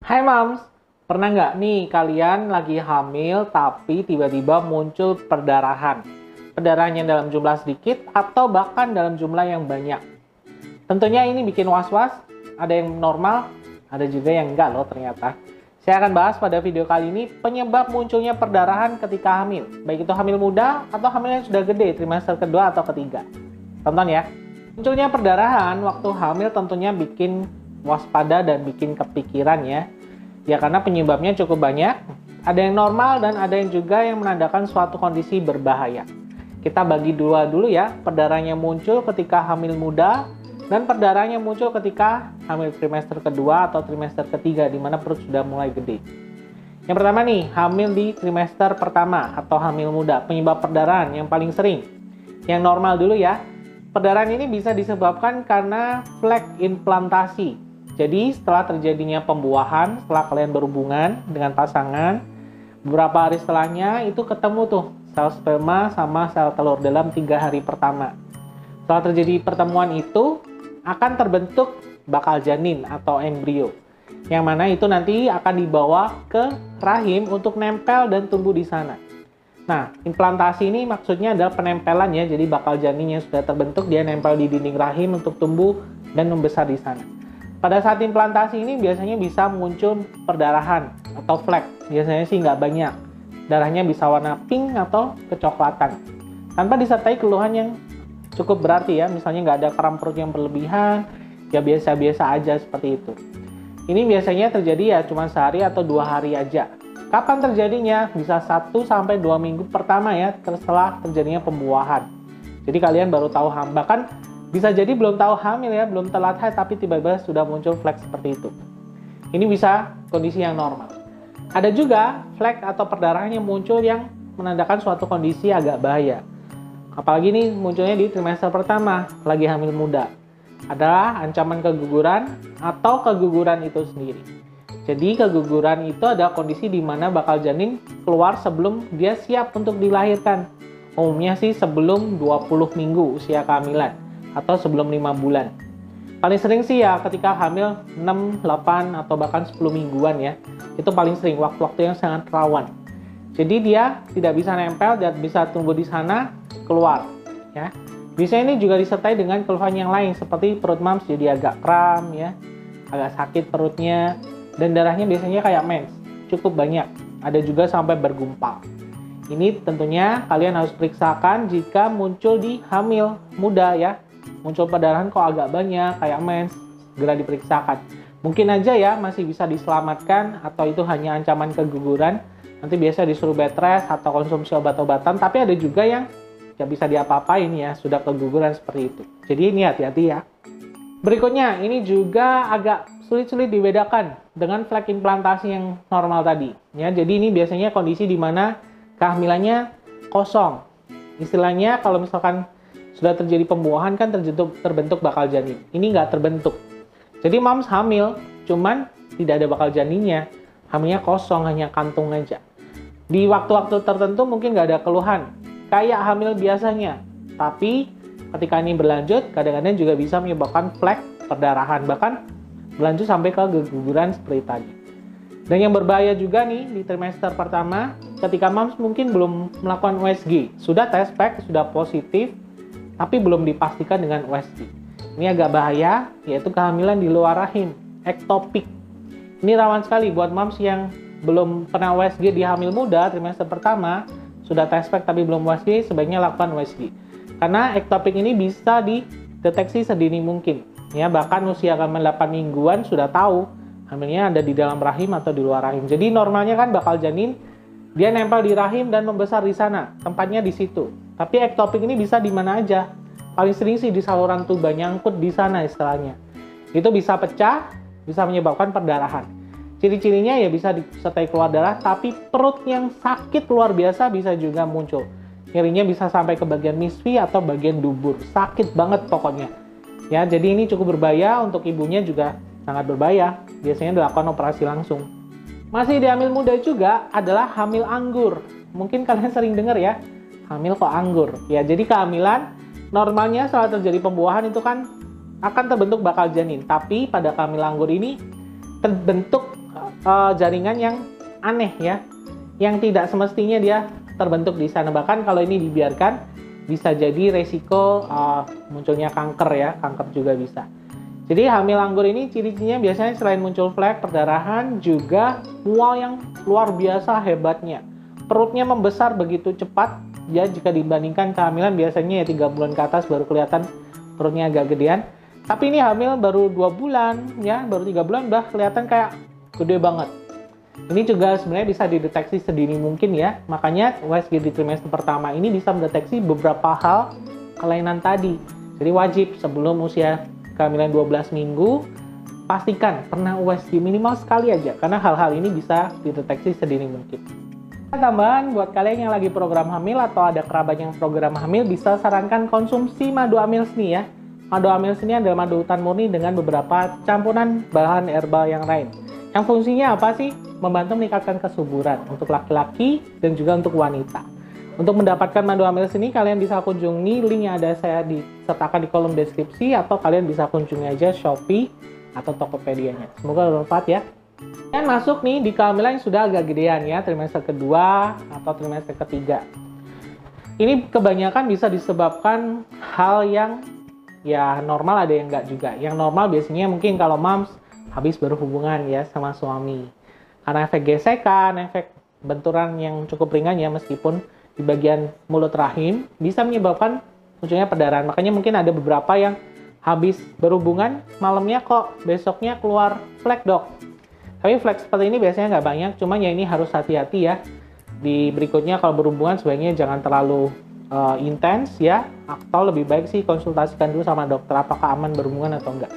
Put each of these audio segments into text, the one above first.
Hai Mams, pernah nggak nih kalian lagi hamil tapi tiba-tiba muncul perdarahan? Perdarahannya dalam jumlah sedikit atau bahkan dalam jumlah yang banyak. Tentunya ini bikin was-was, ada yang normal, ada juga yang enggak loh ternyata. Saya akan bahas pada video kali ini penyebab munculnya perdarahan ketika hamil. Baik itu hamil muda atau hamil yang sudah gede, trimester kedua atau ketiga. Tonton ya. Munculnya perdarahan waktu hamil tentunya bikin waspada dan bikin kepikiran ya. Ya karena penyebabnya cukup banyak. Ada yang normal dan ada yang juga yang menandakan suatu kondisi berbahaya. Kita bagi dua dulu ya. Perdarahannya muncul ketika hamil muda dan perdarahannya muncul ketika hamil trimester kedua atau trimester ketiga di mana perut sudah mulai gede. Yang pertama nih, hamil di trimester pertama atau hamil muda. Penyebab perdarahan yang paling sering. Yang normal dulu ya. Perdarahan ini bisa disebabkan karena flek implantasi. Jadi setelah terjadinya pembuahan, setelah kalian berhubungan dengan pasangan, beberapa hari setelahnya itu ketemu tuh sel sperma sama sel telur dalam 3 hari pertama. Setelah terjadi pertemuan itu, akan terbentuk bakal janin atau embrio. Yang mana itu nanti akan dibawa ke rahim untuk nempel dan tumbuh di sana. Nah, implantasi ini maksudnya adalah penempelan ya. Jadi bakal janin yang sudah terbentuk, dia nempel di dinding rahim untuk tumbuh dan membesar di sana. Pada saat implantasi ini biasanya bisa muncul perdarahan atau flek. Biasanya sih nggak banyak. Darahnya bisa warna pink atau kecoklatan. Tanpa disertai keluhan yang cukup berarti ya. Misalnya nggak ada kram perut yang berlebihan, ya biasa-biasa aja seperti itu. Ini biasanya terjadi ya cuma sehari atau 2 hari aja. Kapan terjadinya? Bisa 1-2 minggu pertama ya setelah terjadinya pembuahan. Jadi kalian baru tahu hamil. Bahkan bisa jadi belum tahu hamil ya, belum telat haid tapi tiba-tiba sudah muncul flek seperti itu. Ini bisa kondisi yang normal. Ada juga flek atau perdarahan yang muncul yang menandakan suatu kondisi agak bahaya. Apalagi ini munculnya di trimester pertama, lagi hamil muda. Adalah ancaman keguguran atau keguguran itu sendiri. Jadi keguguran itu ada kondisi di mana bakal janin keluar sebelum dia siap untuk dilahirkan. Umumnya sih sebelum 20 minggu usia kehamilan atau sebelum 5 bulan. Paling sering sih ya ketika hamil 6, 8 atau bahkan 10 mingguan ya. Itu paling sering waktu-waktu yang sangat rawan. Jadi dia tidak bisa nempel dan bisa tumbuh di sana keluar ya. Biasanya ini juga disertai dengan keluhan yang lain seperti perut mams jadi agak kram ya, agak sakit perutnya dan darahnya biasanya kayak mens, cukup banyak. Ada juga sampai bergumpal. Ini tentunya kalian harus periksakan jika muncul di hamil muda ya. Muncul perdarahan kok agak banyak kayak mens, segera diperiksakan. Mungkin aja ya masih bisa diselamatkan atau itu hanya ancaman keguguran. Nanti biasa disuruh bed rest atau konsumsi obat-obatan, tapi ada juga yang nggak bisa diapa-apain ya, sudah keguguran seperti itu. Jadi ini hati-hati ya. Berikutnya, ini juga agak sulit-sulit dibedakan dengan flek implantasi yang normal tadi. Ya, jadi ini biasanya kondisi di mana kehamilannya kosong. Istilahnya kalau misalkan sudah terjadi pembuahan kan terbentuk bakal janin. Ini nggak terbentuk. Jadi mams hamil, cuman tidak ada bakal janinnya. Hamilnya kosong, hanya kantung aja. Di waktu-waktu tertentu mungkin nggak ada keluhan, kayak hamil biasanya. Tapi ketika ini berlanjut, kadang-kadang juga bisa menyebabkan flek perdarahan, bahkan berlanjut sampai ke keguguran seperti tadi. Dan yang berbahaya juga nih di trimester pertama, ketika mams mungkin belum melakukan USG, sudah tes pack, sudah positif, tapi belum dipastikan dengan USG. Ini agak bahaya, yaitu kehamilan di luar rahim, ektopik. Ini rawan sekali buat mams yang belum pernah USG di hamil muda trimester pertama, sudah tes pack tapi belum USG, sebaiknya lakukan USG. Karena ektopik ini bisa dideteksi sedini mungkin. Ya, bahkan usia hamil 8 mingguan sudah tahu hamilnya ada di dalam rahim atau di luar rahim. Jadi normalnya kan bakal janin dia nempel di rahim dan membesar di sana, tempatnya di situ. Tapi ektopik ini bisa di mana aja. Paling sering sih di saluran tuba, nyangkut di sana istilahnya. Itu bisa pecah, bisa menyebabkan perdarahan. Ciri-cirinya ya bisa disertai keluar darah, tapi perut yang sakit luar biasa bisa juga muncul. Nyerinya bisa sampai ke bagian misfi atau bagian dubur. Sakit banget pokoknya. Ya, jadi ini cukup berbahaya, untuk ibunya juga sangat berbahaya. Biasanya dilakukan operasi langsung. Masih di hamil muda juga adalah hamil anggur. Mungkin kalian sering dengar ya, hamil kok anggur. Ya, jadi kehamilan normalnya setelah terjadi pembuahan itu kan akan terbentuk bakal janin. Tapi pada kehamilan anggur ini terbentuk jaringan yang aneh ya, yang tidak semestinya dia terbentuk di sana. Bahkan kalau ini dibiarkan bisa jadi resiko munculnya kanker ya, kanker juga bisa. Jadi hamil anggur ini ciri-cirinya biasanya selain muncul flek, perdarahan, juga mual yang luar biasa hebatnya. Perutnya membesar begitu cepat ya, jika dibandingkan kehamilan biasanya ya 3 bulan ke atas baru kelihatan perutnya agak gedean. Tapi ini hamil baru 2 bulan ya, baru 3 bulan udah kelihatan kayak gede banget. Ini juga sebenarnya bisa dideteksi sedini mungkin ya. Makanya USG di trimester pertama ini bisa mendeteksi beberapa hal kelainan tadi. Jadi wajib sebelum usia kehamilan 12 minggu, pastikan pernah USG minimal sekali aja, karena hal-hal ini bisa dideteksi sedini mungkin. Tambahan buat kalian yang lagi program hamil atau ada kerabat yang program hamil, bisa sarankan konsumsi madu amil seni ya. Madu amil seni adalah madu hutan murni dengan beberapa campuran bahan herbal yang lain. Yang fungsinya apa sih? Membantu meningkatkan kesuburan untuk laki-laki dan juga untuk wanita. Untuk mendapatkan madu amil seni, kalian bisa kunjungi link yang ada saya disertakan di kolom deskripsi, atau kalian bisa kunjungi aja Shopee atau Tokopedia-nya. Semoga bermanfaat ya. Dan masuk nih di kehamilan yang sudah agak gedean ya, trimester kedua atau trimester ketiga. Ini kebanyakan bisa disebabkan hal yang ya normal, ada yang enggak juga. Yang normal biasanya mungkin kalau moms habis berhubungan ya sama suami. Karena efek gesekan, efek benturan yang cukup ringan ya, meskipun di bagian mulut rahim bisa menyebabkan munculnya perdarahan. Makanya mungkin ada beberapa yang habis berhubungan malamnya kok besoknya keluar flek dok. Tapi flek seperti ini biasanya nggak banyak, cuma ya ini harus hati-hati ya. Di berikutnya kalau berhubungan sebaiknya jangan terlalu intens ya, atau lebih baik sih konsultasikan dulu sama dokter apakah aman berhubungan atau enggak.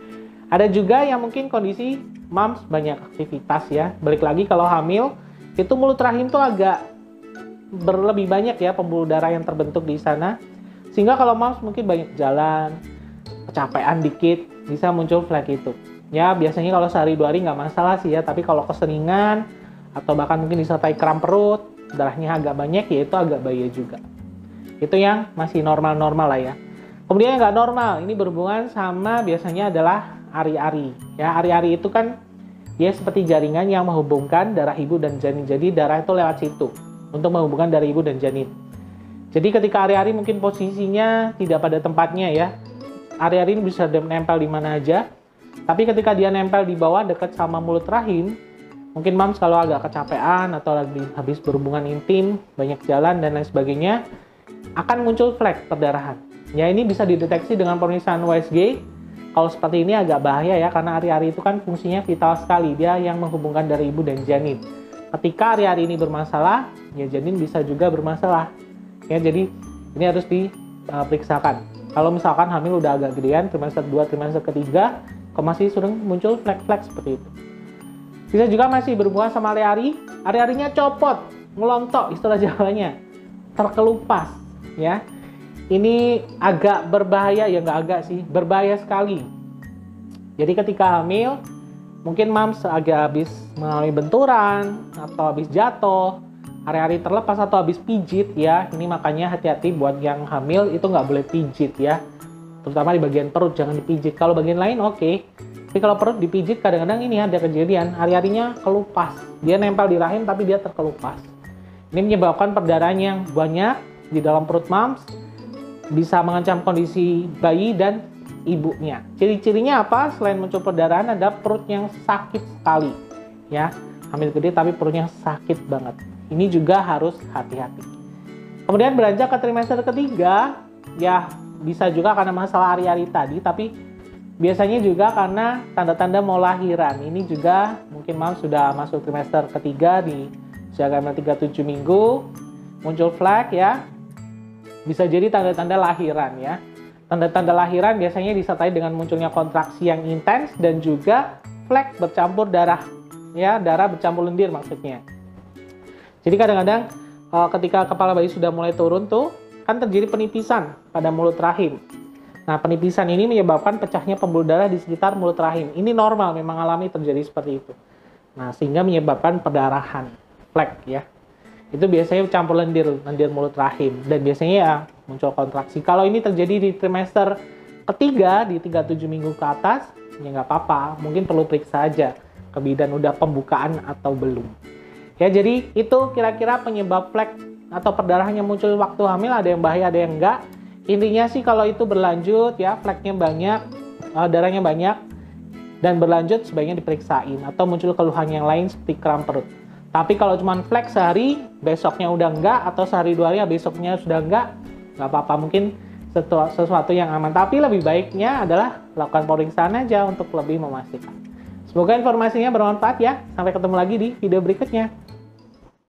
Ada juga yang mungkin kondisi moms banyak aktivitas ya. Balik lagi kalau hamil itu mulut rahim tuh agak berlebih banyak ya pembuluh darah yang terbentuk di sana, sehingga kalau moms mungkin banyak jalan, kecapean dikit, bisa muncul flek itu. Ya biasanya kalau sehari 2 hari nggak masalah sih ya, tapi kalau keseringan atau bahkan mungkin disertai kram perut, darahnya agak banyak ya, itu agak bahaya juga. Itu yang masih normal-normal lah ya. Kemudian yang nggak normal, ini berhubungan sama biasanya adalah ari-ari. Ya, ari-ari itu kan dia seperti jaringan yang menghubungkan darah ibu dan janin. Jadi darah itu lewat situ untuk menghubungkan darah ibu dan janin. Jadi ketika ari-ari mungkin posisinya tidak pada tempatnya ya. Ari-ari ini bisa nempel di mana aja. Tapi ketika dia nempel di bawah dekat sama mulut rahim, mungkin moms kalau agak kecapean atau lagi habis berhubungan intim, banyak jalan dan lain sebagainya, akan muncul flek perdarahan. Ya ini bisa dideteksi dengan pemeriksaan USG. Kalau seperti ini agak bahaya ya, karena ari-ari itu kan fungsinya vital sekali, dia yang menghubungkan darah ibu dan janin. Ketika ari-ari ini bermasalah, ya janin bisa juga bermasalah. Ya jadi ini harus diperiksakan. Kalau misalkan hamil udah agak gedean, trimester 2, trimester ketiga, kok masih sering muncul flek-flek seperti itu. Bisa juga masih berhubungan sama ari-ari, ari-arinya copot, ngelontok istilah Jawanya, terkelupas ya. Ini agak berbahaya, ya nggak agak sih, berbahaya sekali. Jadi ketika hamil, mungkin moms agak habis mengalami benturan, atau habis jatuh, ari-ari terlepas, atau habis pijit ya. Ini makanya hati-hati buat yang hamil, itu nggak boleh pijit ya. Terutama di bagian perut, jangan dipijit. Kalau bagian lain oke. Tapi kalau perut dipijit, kadang-kadang ini ada kejadian, ari-arinya kelupas. Dia nempel di rahim, tapi dia terkelupas. Ini menyebabkan perdarahan yang banyak di dalam perut moms, bisa mengancam kondisi bayi dan ibunya. Ciri-cirinya apa? Selain muncul perdarahan, ada perut yang sakit sekali. Ya, hamil gede tapi perutnya sakit banget. Ini juga harus hati-hati. Kemudian beranjak ke trimester ketiga, ya bisa juga karena masalah ari-ari tadi, tapi biasanya juga karena tanda-tanda mau lahiran. Ini juga mungkin moms sudah masuk trimester ketiga di usia kehamilan 37 minggu, muncul flek ya. Bisa jadi tanda-tanda lahiran ya. Tanda-tanda lahiran biasanya disertai dengan munculnya kontraksi yang intens dan juga flek bercampur darah. Ya, darah bercampur lendir maksudnya. Jadi kadang-kadang ketika kepala bayi sudah mulai turun tuh, kan terjadi penipisan pada mulut rahim. Nah, penipisan ini menyebabkan pecahnya pembuluh darah di sekitar mulut rahim. Ini normal, memang alami terjadi seperti itu. Nah, sehingga menyebabkan perdarahan, flek ya. Itu biasanya campur lendir mulut rahim, dan biasanya ya muncul kontraksi. Kalau ini terjadi di trimester ketiga di 37 minggu ke atas, ya nggak apa-apa, mungkin perlu periksa aja ke bidan udah pembukaan atau belum. Ya, jadi itu kira-kira penyebab flek atau perdarahan yang muncul waktu hamil, ada yang bahaya, ada yang enggak. Intinya sih kalau itu berlanjut ya, fleknya banyak, darahnya banyak, dan berlanjut sebaiknya diperiksain atau muncul keluhan yang lain seperti kram perut. Tapi kalau cuma flek sehari, besoknya udah enggak, atau sehari 2 hari besoknya sudah enggak apa-apa, mungkin sesuatu yang aman. Tapi lebih baiknya adalah lakukan pemeriksaan aja untuk lebih memastikan. Semoga informasinya bermanfaat ya. Sampai ketemu lagi di video berikutnya.